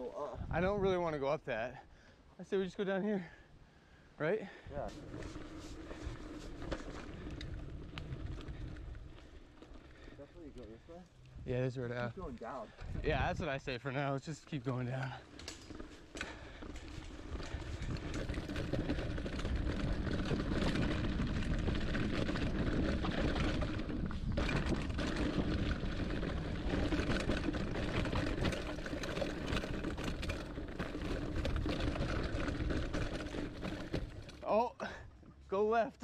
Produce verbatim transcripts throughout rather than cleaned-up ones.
go up. I don't really want to go up that. I say we just go down here, right? Yeah. Definitely go this way. Yeah, this is where down. Keep going down. Yeah, that's what I say for now. Let's just keep going down. Oh, go left.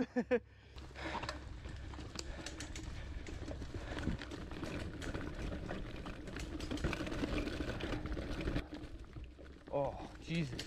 Oh, Jesus.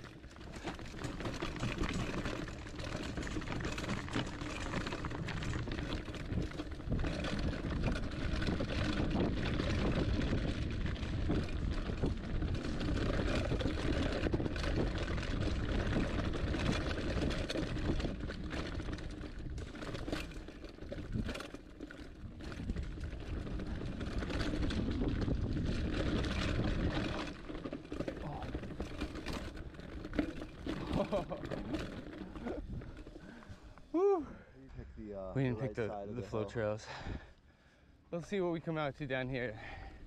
Woo. We, pick the, uh, we didn't the pick right the, the, the the flow hill. trails. Let's see what we come out to down here.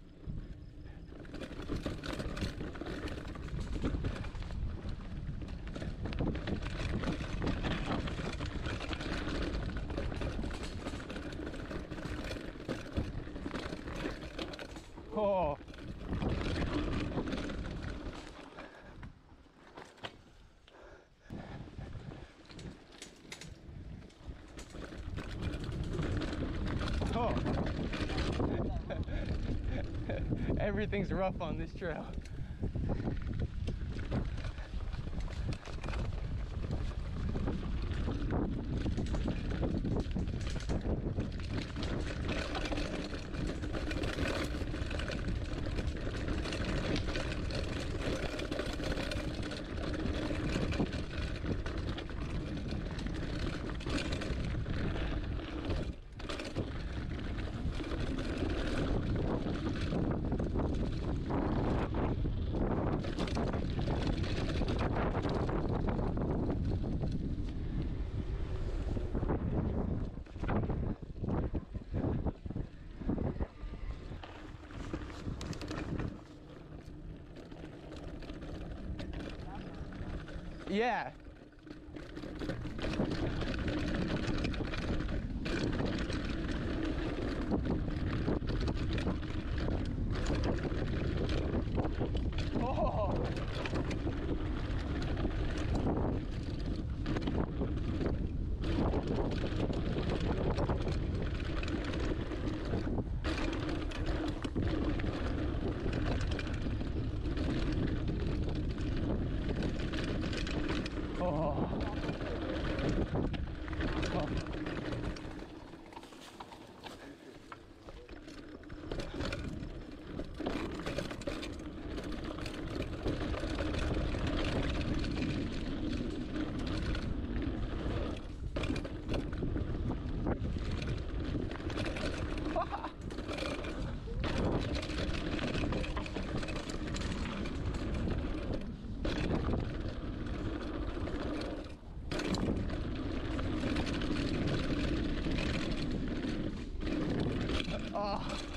Oh. Oh. Everything's rough on this trail. Yeah. Oh. Oh. Oh.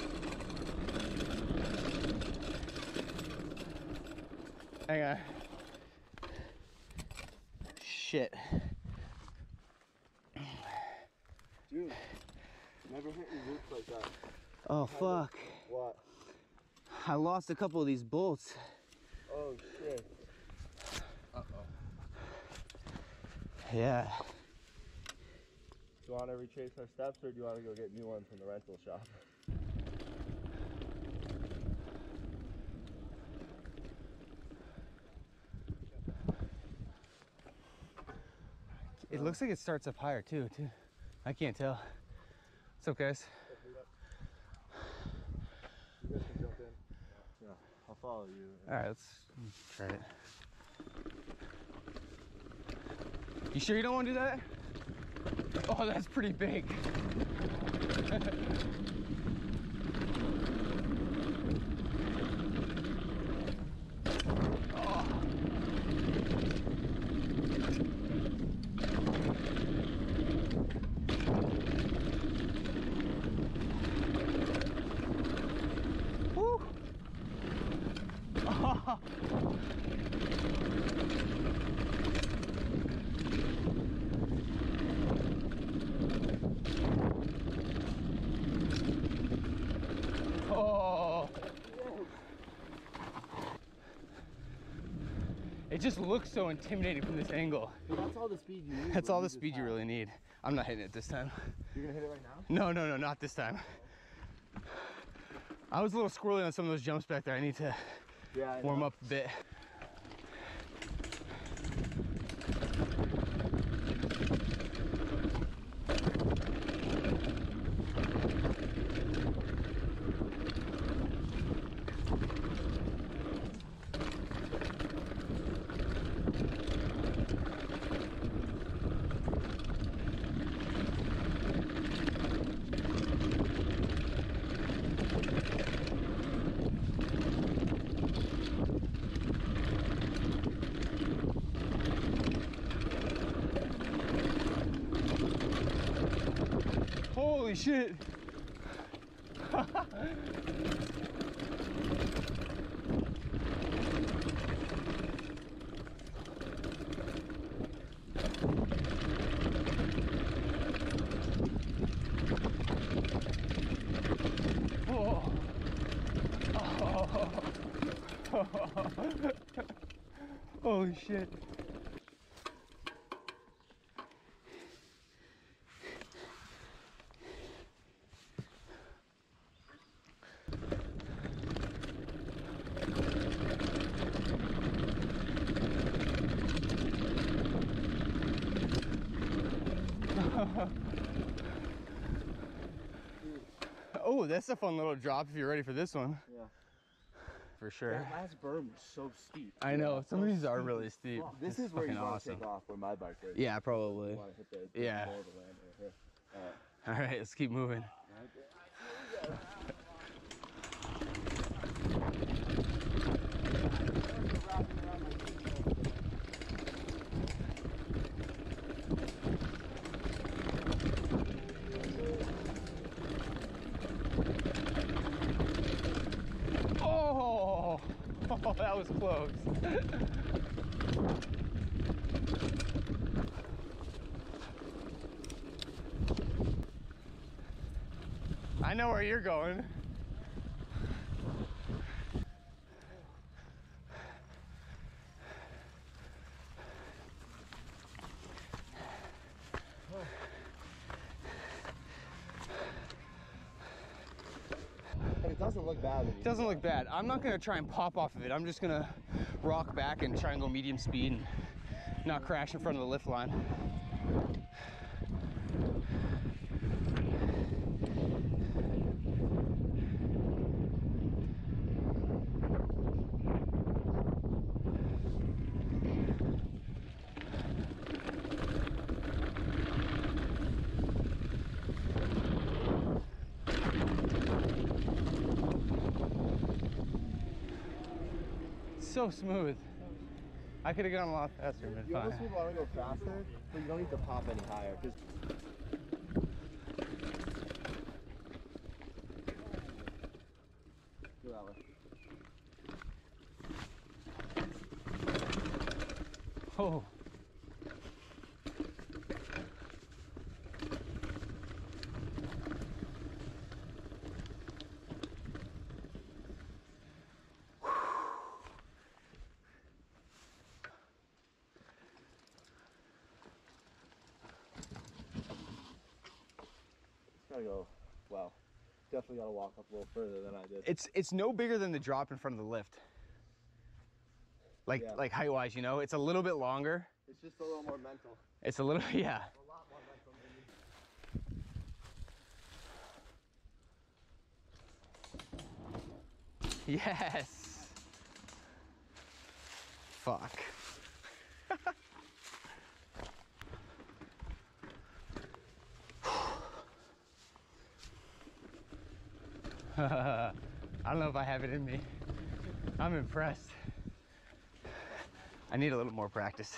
Hang on. Shit. Dude, never hit your roots like that. Oh, fuck. What? I lost a couple of these bolts. Oh, shit. Uh-oh. Yeah. Do you want to retrace our steps, or do you want to go get new ones from the rental shop? It looks like it starts up higher too, too. I can't tell. What's up, guys? You guys can jump in. Yeah, I'll follow you. All right, let's try it. You sure you don't want to do that? Oh, that's pretty big. It just looks so intimidating from this angle. But that's all the speed you need. That's all the speed you really need. I'm not hitting it this time. You're gonna hit it right now? No, no, no, not this time. I was a little squirrely on some of those jumps back there. I need to yeah, warm up a bit. Holy shit. Oh. Oh. Holy shit. Oh, that's a fun little drop if you're ready for this one. Yeah. For sure. That last berm was so steep. I know, some of these are steep really steep. This It's is where you fucking want awesome. to take off where my bike is. Yeah, probably. You want to hit the, the Yeah. floor of the land right here. Uh, All right, let's keep moving. Oh, oh, that was close. I know where you're going. It doesn't look bad. It doesn't look bad. I'm not gonna try and pop off of it. I'm just gonna rock back and try and go medium speed and not crash in front of the lift line. So smooth. I could have gone a lot faster, but You almost fine. want to go faster, but you don't need to pop any higher. Cause go that way. Oh. Gotta go. Wow. Definitely gotta walk up a little further than I did. It's it's no bigger than the drop in front of the lift. Like Yeah. like height wise, you know, it's a little bit longer. It's just a little more mental. It's a little yeah. A lot more mental than you. Yes. Fuck. I don't know if I have it in me. I'm impressed. I need a little more practice.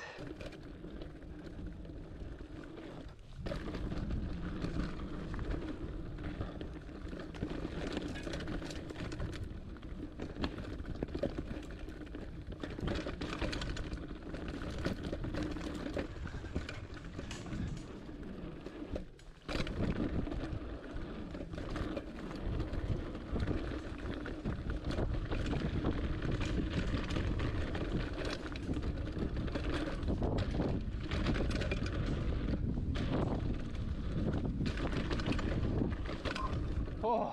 Oh.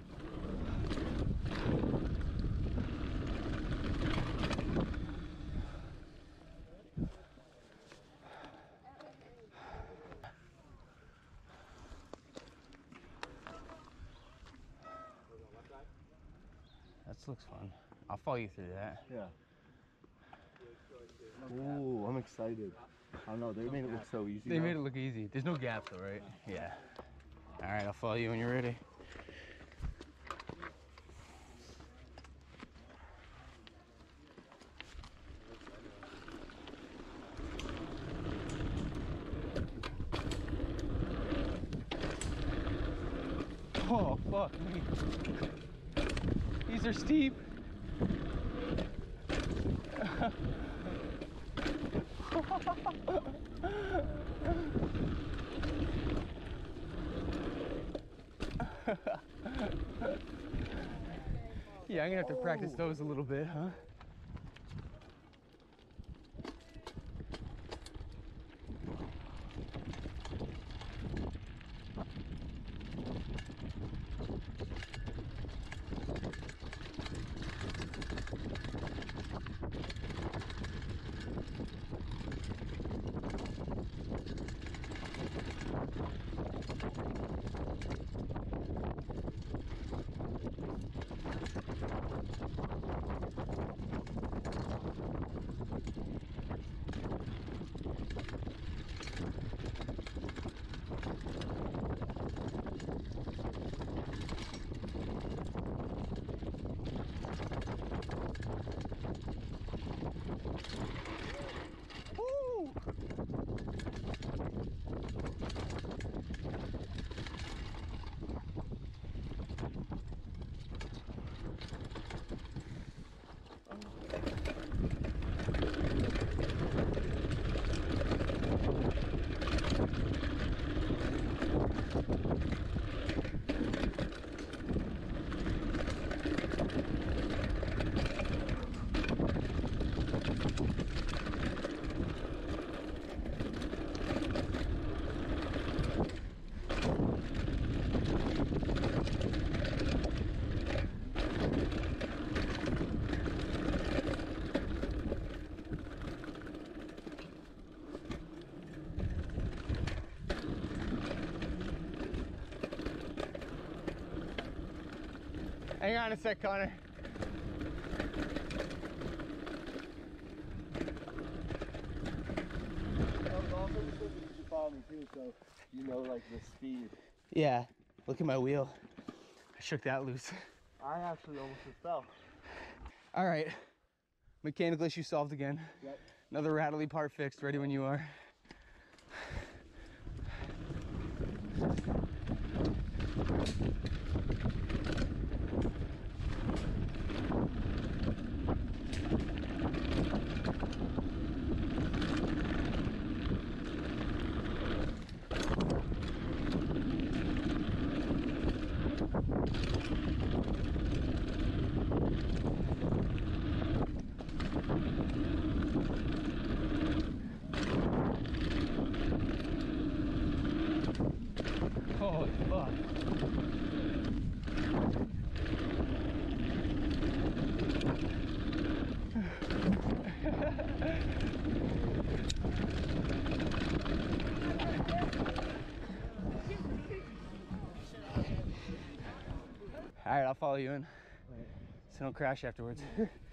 That looks fun. I'll follow you through that. Yeah. Ooh, I'm excited. I don't know, they made it look so easy. They now. made it look easy. There's no gap though, right? Yeah. All right, I'll follow you when you're ready. Oh, fuck me. These are steep. Yeah, I'm gonna have to practice those a little bit, huh? Hang on a sec, Connor. Also, you should follow me too, so you know, like the speed. Yeah, look at my wheel. I shook that loose. I actually almost just fell. All right, mechanical issue solved again. Yep. Another rattly part fixed, ready when you are. Holy fuck. All right, I'll follow you in. So don't crash afterwards.